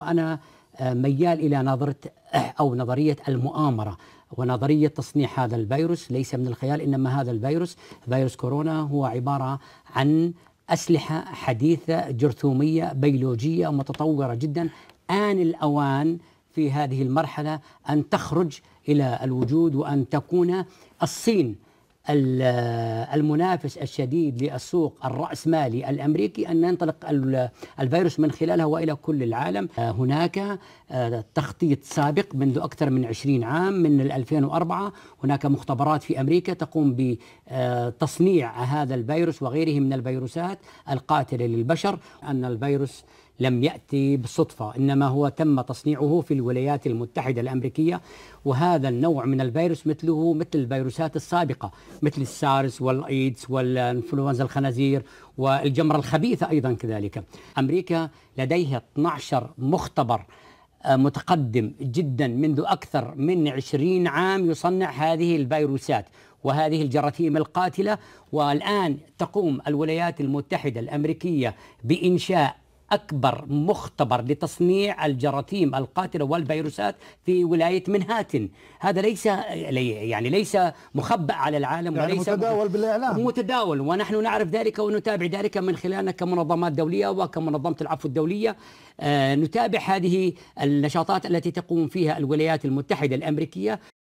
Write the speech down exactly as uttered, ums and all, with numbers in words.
أنا ميال إلى نظرة أو نظرية المؤامرة ونظرية تصنيع هذا الفيروس ليس من الخيال، إنما هذا الفيروس فيروس كورونا هو عبارة عن أسلحة حديثة جرثومية بيولوجية متطورة جدا. آن الأوان في هذه المرحلة أن تخرج إلى الوجود وأن تكون الصين المنافس الشديد للسوق الرأسمالي الأمريكي، أن ينطلق الفيروس من خلالها وإلى كل العالم. هناك تخطيط سابق منذ أكثر من عشرين عام، من ألفين وأربعة هناك مختبرات في أمريكا تقوم بتصنيع هذا الفيروس وغيره من الفيروسات القاتلة للبشر. أن الفيروس لم يأتي بالصدفة، إنما هو تم تصنيعه في الولايات المتحدة الأمريكية، وهذا النوع من الفيروس مثله مثل الفيروسات السابقة مثل السارس والإيدز والإنفلونزا الخنازير والجمرة الخبيثة أيضا كذلك. أمريكا لديها اثني عشر مختبر متقدم جدا منذ أكثر من عشرين عام يصنع هذه الفيروسات وهذه الجراثيم القاتلة، والآن تقوم الولايات المتحدة الأمريكية بإنشاء أكبر مختبر لتصنيع الجراثيم القاتلة والفيروسات في ولاية منهاتن. هذا ليس يعني ليس مخبأ على العالم، يعني وليس متداول بالإعلام، متداول، ونحن نعرف ذلك ونتابع ذلك من خلالنا كمنظمات دولية وكمنظمة العفو الدولية. آه نتابع هذه النشاطات التي تقوم فيها الولايات المتحدة الأمريكية.